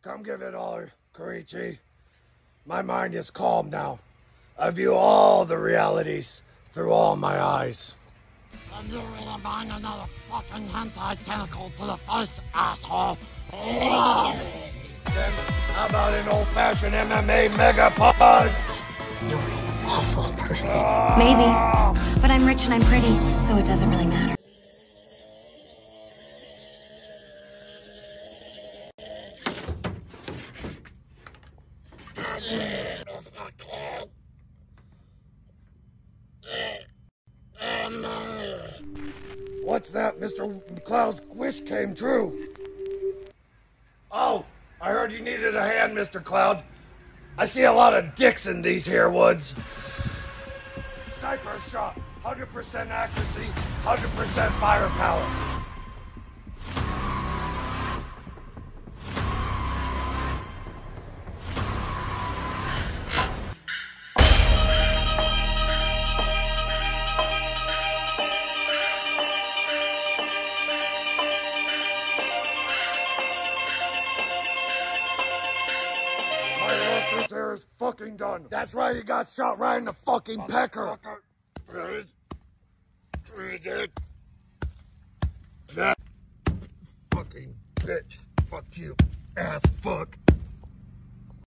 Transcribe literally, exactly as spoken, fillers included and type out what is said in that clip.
Come give it all, Karichi. My mind is calm now. I view all the realities through all my eyes. Can you really bang another fucking hentai tentacle to the face, asshole? Then how about an old-fashioned M M A mega punch? You're an awful person. Maybe, but I'm rich and I'm pretty, so it doesn't really matter. What's that? Mister McCloud's wish came true. Oh, I heard you needed a hand, Mister Cloud. I see a lot of dicks in these here woods. Sniper shot, one hundred percent accuracy, one hundred percent firepower. This hair is fucking done. That's right, he got shot right in the fucking pecker. That fucking bitch. Fuck you, ass fuck.